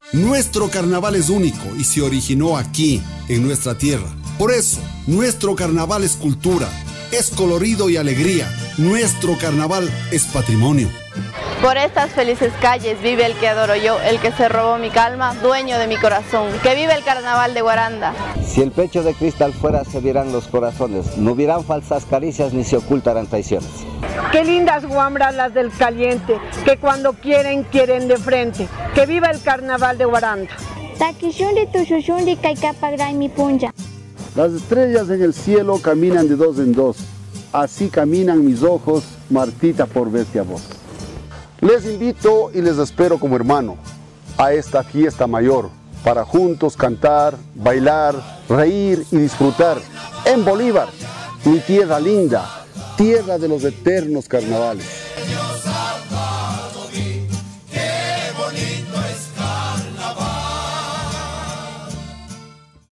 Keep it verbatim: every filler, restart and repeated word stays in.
Nuestro carnaval es único y se originó aquí, en nuestra tierra. Por eso, nuestro carnaval es cultura, es colorido y alegría. Nuestro carnaval es patrimonio. Por estas felices calles vive el que adoro yo, el que se robó mi calma, dueño de mi corazón. ¡Que vive el carnaval de Guaranda! Si el pecho de cristal fuera, se vieran los corazones. No hubieran falsas caricias ni se ocultarán traiciones. Qué lindas guambras las del caliente, que cuando quieren, quieren de frente. ¡Que viva el carnaval de Guaranda! Las estrellas en el cielo caminan de dos en dos. Así caminan mis ojos, Martita, por verte a vos. Les invito y les espero como hermano a esta fiesta mayor para juntos cantar, bailar, reír y disfrutar en Bolívar, mi tierra linda, tierra de los eternos carnavales.